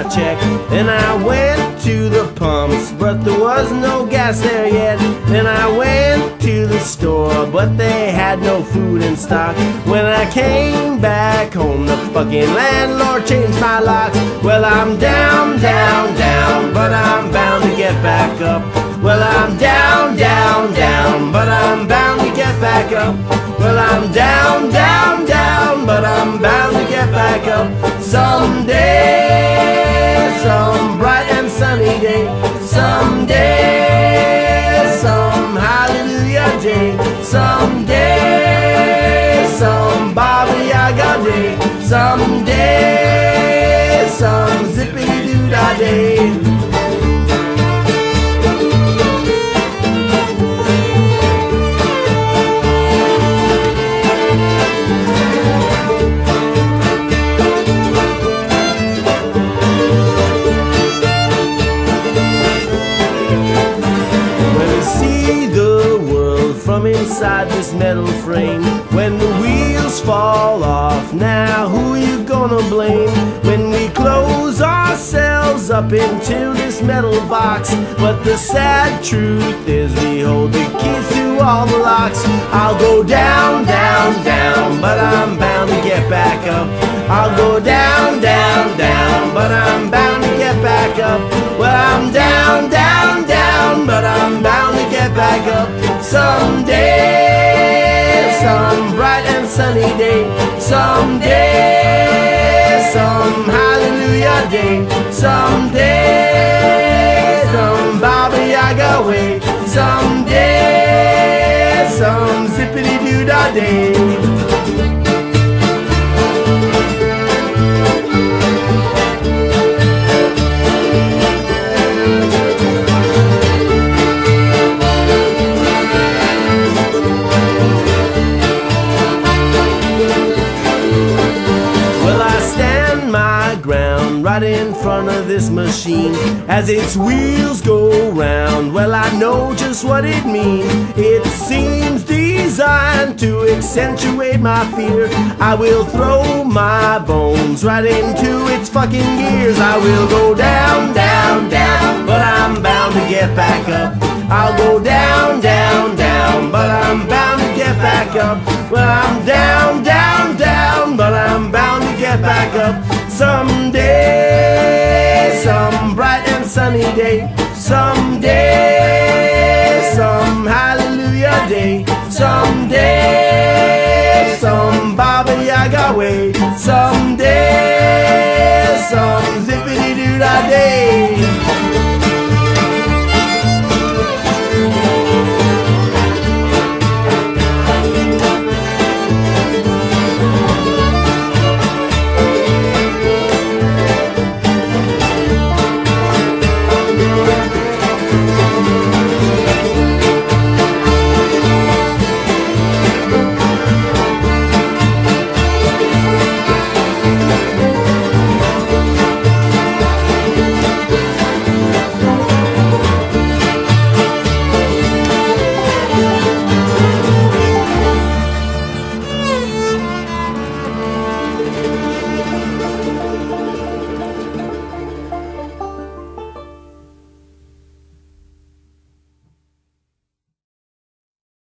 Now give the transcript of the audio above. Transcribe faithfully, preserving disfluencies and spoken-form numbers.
check. Then I went to the pumps, but there was no gas there yet. Then I went to the store, but they had no food in stock. When I came back home, the fucking landlord changed my locks. Well, I'm down, down, down, but I'm bound to get back up. Well, I'm down, down, down, but I'm bound to get back up. Well, I'm down, down, down, but I'm bound to get back up. Someday, some bright and sunny day. Someday, some hallelujah day. Someday, some Baba Yaga day. Someday, some zippity-doo-dah day. From inside this metal frame, when the wheels fall off, now who you gonna blame? When we close ourselves up into this metal box, but the sad truth is we hold the keys to all the locks. I'll go down, down, down, but I'm bound to get back up. I'll go down, down, down, but I'm bound to get back up. Well, I'm down, down, down, but I'm bound to get back up. Someday, some bright and sunny day. Someday, some hallelujah day. Someday, some Baba Yaga way. Someday, some zippity-doo-dah day. Right in front of this machine as its wheels go round. Well, I know just what it means. It seems designed to accentuate my fear. I will throw my bones right into its fucking gears. I will go down, down, down, but I'm bound to get back up. I'll go down, down, down, but I'm bound to get back up. Well, I'm down, down, down, but I'm bound to get back up. Someday, some bright and sunny day. Someday, some hallelujah day. Someday, some Baba Yaga way. Someday, some zippity-doo-dah day.